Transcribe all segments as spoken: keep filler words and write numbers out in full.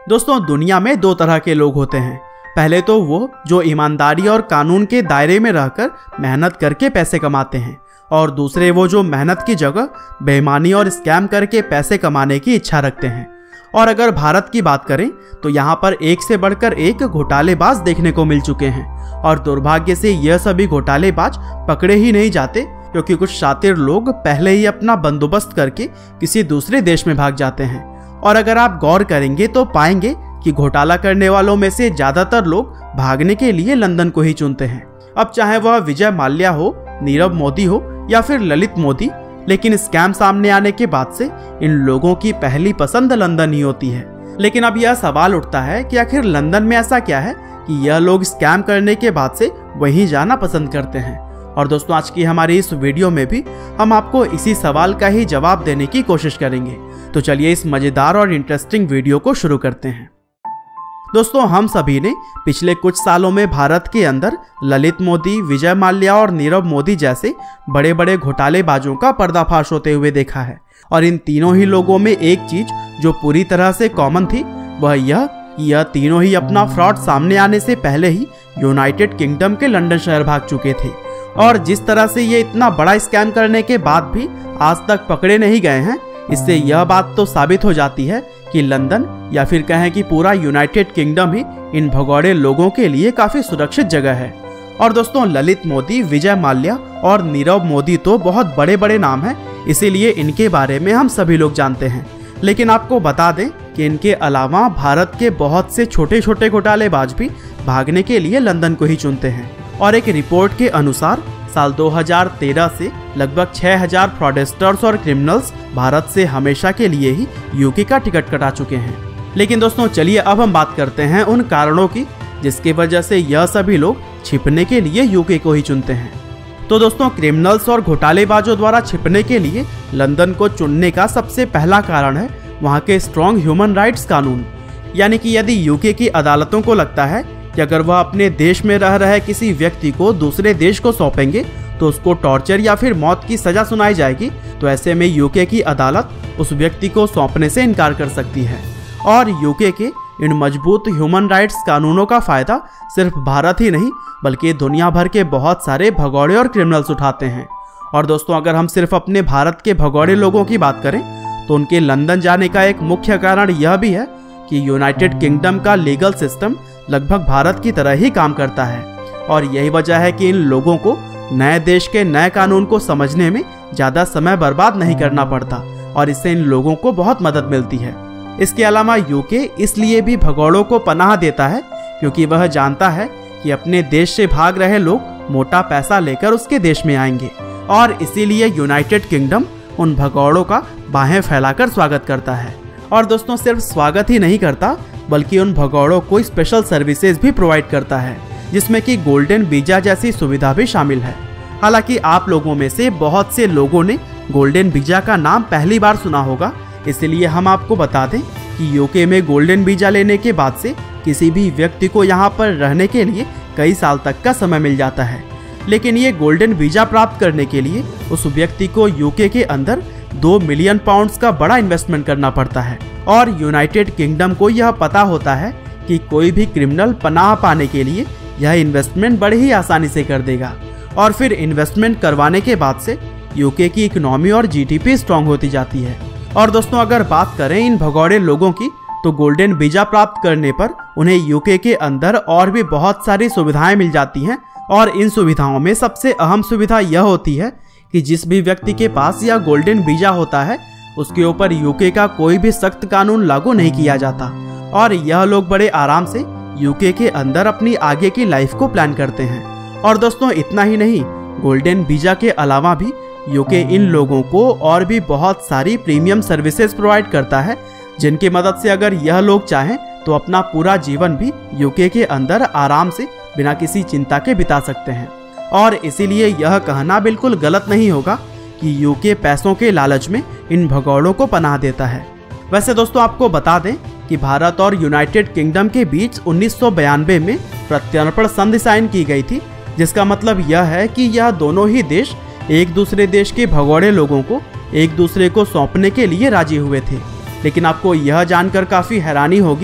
दोस्तों, दुनिया में दो तरह के लोग होते हैं। पहले तो वो जो ईमानदारी और कानून के दायरे में रहकर मेहनत करके पैसे कमाते हैं, और दूसरे वो जो मेहनत की जगह बेईमानी और स्कैम करके पैसे कमाने की इच्छा रखते हैं। और अगर भारत की बात करें तो यहाँ पर एक से बढ़कर एक घोटालेबाज देखने को मिल चुके हैं, और दुर्भाग्य से यह सभी घोटालेबाज पकड़े ही नहीं जाते, क्योंकि कुछ शातिर लोग पहले ही अपना बंदोबस्त करके किसी दूसरे देश में भाग जाते हैं। और अगर आप गौर करेंगे तो पाएंगे कि घोटाला करने वालों में से ज्यादातर लोग भागने के लिए लंदन को ही चुनते हैं। अब चाहे वह विजय माल्या हो, नीरव मोदी हो या फिर ललित मोदी, लेकिन स्कैम सामने आने के बाद से इन लोगों की पहली पसंद लंदन ही होती है। लेकिन अब यह सवाल उठता है कि आखिर लंदन में ऐसा क्या है कि यह लोग स्कैम करने के बाद से वहीं जाना पसंद करते हैं। और दोस्तों, आज की हमारी इस वीडियो में भी हम आपको इसी सवाल का ही जवाब देने की कोशिश करेंगे। तो चलिए इस मजेदार और इंटरेस्टिंग वीडियो को शुरू करते हैं। दोस्तों, हम सभी ने पिछले कुछ सालों में भारत के अंदर ललित मोदी, विजय माल्या और नीरव मोदी जैसे बड़े बड़े घोटालेबाजों का पर्दाफाश होते हुए देखा है। और इन तीनों ही लोगों में एक चीज जो पूरी तरह से कॉमन थी, वह यह कि यह तीनों ही अपना फ्रॉड सामने आने से पहले ही यूनाइटेड किंगडम के लंदन शहर भाग चुके थे। और जिस तरह से ये इतना बड़ा स्कैम करने के बाद भी आज तक पकड़े नहीं गए हैं, इससे यह बात तो साबित हो जाती है कि लंदन या फिर कहें कि पूरा यूनाइटेड किंगडम ही इन भगौड़े लोगों के लिए काफी सुरक्षित जगह है। और दोस्तों, ललित मोदी, विजय माल्या और नीरव मोदी तो बहुत बड़े बड़े नाम हैं, इसीलिए इनके बारे में हम सभी लोग जानते हैं। लेकिन आपको बता दें कि इनके अलावा भारत के बहुत से छोटे छोटे घोटालेबाज भी भागने के लिए लंदन को ही चुनते हैं। और एक रिपोर्ट के अनुसार साल दो हज़ार तेरह से लगभग छह हज़ार फ्रॉडस्टर्स और क्रिमिनल्स भारत से हमेशा के लिए ही यूके का टिकट कटा चुके हैं। लेकिन दोस्तों, चलिए अब हम बात करते हैं उन कारणों की जिसकी वजह से यह सभी लोग छिपने के लिए यूके को ही चुनते हैं। तो दोस्तों, क्रिमिनल्स और घोटालेबाजों द्वारा छिपने के लिए लंदन को चुनने का सबसे पहला कारण है वहाँ के स्ट्रॉन्ग ह्यूमन राइट्स कानून। यानी कि यदि यूके की अदालतों को लगता है कि अगर वह अपने देश में रह रहे किसी व्यक्ति को दूसरे देश को सौंपेंगे तो उसको टॉर्चर या फिर मौत की सजा सुनाई जाएगी, तो ऐसे में यूके की अदालत उस व्यक्ति को सौंपने से इनकार कर सकती है। और यूके के इन मजबूत ह्यूमन राइट्स कानूनों का फायदा सिर्फ भारत ही नहीं बल्कि दुनिया भर के बहुत सारे भगौड़े और क्रिमिनल्स उठाते हैं। और दोस्तों, अगर हम सिर्फ अपने भारत के भगौड़े लोगों की बात करें तो उनके लंदन जाने का एक मुख्य कारण यह भी है कि यूनाइटेड किंगडम का लीगल सिस्टम लगभग भारत की तरह ही काम करता है। और यही वजह है कि इन लोगों को नए देश के नए कानून को समझने में ज़्यादा समय बर्बाद नहीं करना पड़ता, और इससे इन लोगों को बहुत मदद मिलती है। इसके अलावा यूके इसलिए भी भगौड़ों को पनाह देता है क्योंकि वह जानता है कि अपने देश से भाग रहे लोग मोटा पैसा लेकर उसके देश में आएंगे, और इसीलिए यूनाइटेड किंगडम उन भगौड़ों का बाहें फैलाकर स्वागत करता है। और दोस्तों, सिर्फ स्वागत ही नहीं करता बल्कि उन भगौड़ों को स्पेशल सर्विसेज भी प्रोवाइड करता है, जिसमें कि गोल्डन वीजा जैसी सुविधा भी शामिल है। हालांकि आप लोगों में से बहुत से लोगों ने गोल्डन वीजा का नाम पहली बार सुना होगा, इसलिए हम आपको बता दें कि यूके में गोल्डन वीजा लेने के बाद से किसी भी व्यक्ति को यहाँ पर रहने के लिए कई साल तक का समय मिल जाता है। लेकिन ये गोल्डन वीजा प्राप्त करने के लिए उस व्यक्ति को यूके के अंदर दो मिलियन पाउंड्स का बड़ा इन्वेस्टमेंट करना पड़ता है। और यूनाइटेड किंगडम को यह पता होता है कि कोई भी क्रिमिनल पनाह पाने के लिए यह इन्वेस्टमेंट बड़े ही आसानी से कर देगा। और फिर इन्वेस्टमेंट करवाने के बाद से यूके की इकोनॉमी और जीडीपी स्ट्रांग होती जाती है। और दोस्तों, अगर बात करें इन भगौड़े लोगों की तो गोल्डन वीजा प्राप्त करने पर उन्हें यूके के अंदर और भी बहुत सारी सुविधाएं मिल जाती हैं। और इन सुविधाओं में सबसे अहम सुविधा यह होती है कि जिस भी व्यक्ति के पास यह गोल्डन वीजा होता है उसके ऊपर यूके का कोई भी सख्त कानून लागू नहीं किया जाता, और यह लोग बड़े आराम से यूके के अंदर अपनी आगे की लाइफ को प्लान करते हैं। और दोस्तों, इतना ही नहीं, गोल्डन वीजा के अलावा भी यूके इन लोगों को और भी बहुत सारी प्रीमियम सर्विसेज प्रोवाइड करता है, जिनकी मदद से अगर यह लोग चाहें तो अपना पूरा जीवन भी यूके के अंदर आराम से बिना किसी चिंता के बिता सकते हैं। और इसीलिए यह कहना बिल्कुल गलत नहीं होगा कि यूके पैसों के लालच में इन भगौड़ों को पनाह देता है। वैसे दोस्तों, आपको बता दें कि भारत और यूनाइटेड किंगडम के बीच उन्नीस सौ बयानबे में प्रत्यर्पण संधि साइन की गई थी, जिसका मतलब यह है कि यह दोनों ही देश एक दूसरे देश के भगौड़े लोगों को एक दूसरे को सौंपने के लिए राजी हुए थे। लेकिन आपको यह जानकर काफ़ी हैरानी होगी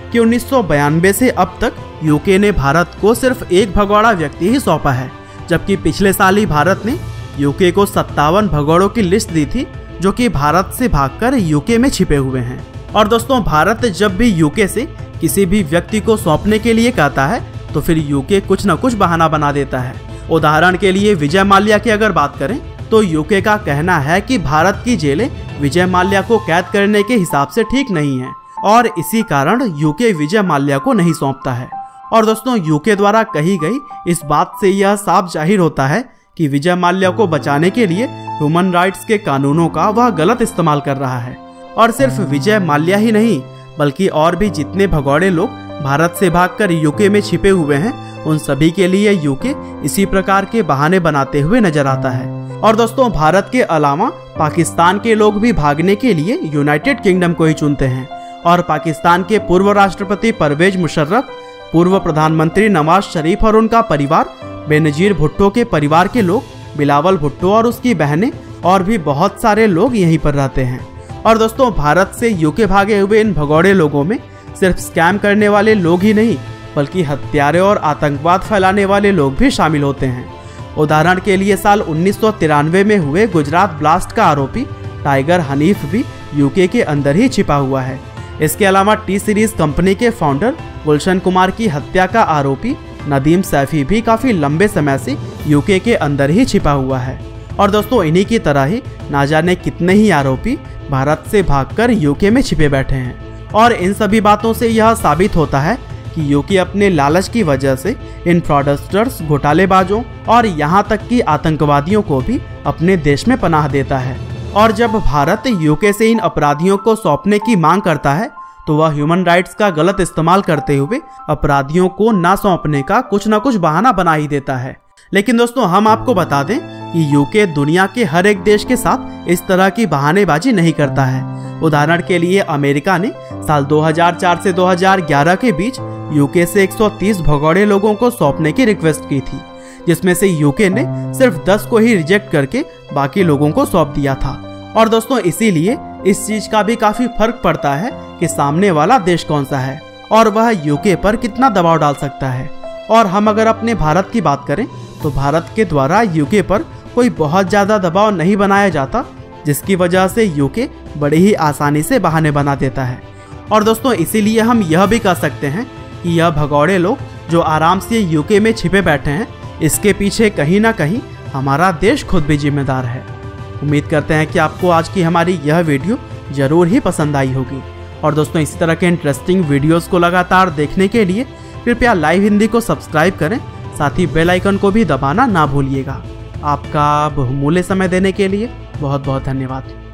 कि उन्नीस सौ बयानबे से अब तक यूके ने भारत को सिर्फ एक भगोड़ा व्यक्ति ही सौंपा है, जबकि पिछले साल ही भारत ने यूके को सत्तावन भगोड़ों की लिस्ट दी थी जो कि भारत से भागकर यूके में छिपे हुए हैं। और दोस्तों, भारत जब भी यूके से किसी भी व्यक्ति को सौंपने के लिए कहता है तो फिर यूके कुछ न कुछ बहाना बना देता है। उदाहरण के लिए विजय माल्या की अगर बात करें तो यूके का कहना है कि भारत की जेलें विजय माल्या को कैद करने के हिसाब से ठीक नहीं है और इसी कारण यूके विजय माल्या को नहीं सौंपता है। और दोस्तों, यूके द्वारा कही गई इस बात से यह साफ जाहिर होता है कि विजय माल्या को बचाने के लिए ह्यूमन राइट्स के कानूनों का वह गलत इस्तेमाल कर रहा है। और सिर्फ विजय माल्या ही नहीं बल्कि और भी जितने भगोड़े लोग भारत से भागकर यूके में छिपे हुए हैं उन सभी के लिए यूके इसी प्रकार के बहाने बनाते हुए नजर आता है। और दोस्तों, भारत के अलावा पाकिस्तान के लोग भी भागने के लिए यूनाइटेड किंगडम को ही चुनते हैं और पाकिस्तान के पूर्व राष्ट्रपति परवेज मुशर्रफ, पूर्व प्रधानमंत्री नवाज शरीफ और उनका परिवार, बेनजीर भुट्टो के परिवार के लोग, बिलावल भुट्टो और उसकी बहनें और भी बहुत सारे लोग यहीं पर रहते हैं। और दोस्तों, भारत से यूके भागे हुए इन भगोड़े लोगों में सिर्फ स्कैम करने वाले लोग ही नहीं बल्कि हत्यारे और आतंकवाद फैलाने वाले लोग भी शामिल होते हैं। उदाहरण के लिए साल उन्नीस सौ तिरानवे में हुए गुजरात ब्लास्ट का आरोपी टाइगर हनीफ भी यूके के अंदर ही छिपा हुआ है। इसके अलावा टी सीरीज कंपनी के फाउंडर गुलशन कुमार की हत्या का आरोपी नदीम सैफी भी काफी लंबे समय से यूके के अंदर ही छिपा हुआ है। और दोस्तों, इन्हीं की तरह ही ना जाने कितने ही आरोपी भारत से भागकर यूके में छिपे बैठे हैं। और इन सभी बातों से यह साबित होता है कि यूके अपने लालच की वजह से इन फ्रॉडस्टर्स, घोटालेबाजों और यहाँ तक कि आतंकवादियों को भी अपने देश में पनाह देता है। और जब भारत यूके से इन अपराधियों को सौंपने की मांग करता है तो वह ह्यूमन राइट्स का गलत इस्तेमाल करते हुए अपराधियों को ना सौंपने का कुछ न कुछ बहाना बना ही देता है। लेकिन दोस्तों, हम आपको बता दें कि यूके दुनिया के हर एक देश के साथ इस तरह की बहानेबाजी नहीं करता है। उदाहरण के लिए अमेरिका ने साल दो हज़ार चार से दो हज़ार ग्यारह के बीच यूके से एक सौ तीस भगोड़े लोगों को सौंपने की रिक्वेस्ट की थी, जिसमें से यूके ने सिर्फ दस को ही रिजेक्ट करके बाकी लोगों को सौंप दिया था। और दोस्तों, इसीलिए इस चीज का भी काफी फर्क पड़ता है कि सामने वाला देश कौन सा है और वह यूके पर कितना दबाव डाल सकता है। और हम अगर अपने भारत की बात करें तो भारत के द्वारा यूके पर कोई बहुत ज्यादा दबाव नहीं बनाया जाता, जिसकी वजह से यूके बड़े ही आसानी से बहाने बना देता है। और दोस्तों, इसीलिए हम यह भी कह सकते हैं कि यह भगोड़े लोग जो आराम से यूके में छिपे बैठे हैं, इसके पीछे कहीं ना कहीं हमारा देश खुद भी जिम्मेदार है। उम्मीद करते हैं कि आपको आज की हमारी यह वीडियो जरूर ही पसंद आई होगी। और दोस्तों, इसी तरह के इंटरेस्टिंग वीडियोस को लगातार देखने के लिए कृपया लाइव हिंदी को सब्सक्राइब करें, साथ ही बेल आइकन को भी दबाना ना भूलिएगा। आपका बहुमूल्य समय देने के लिए बहुत बहुत धन्यवाद।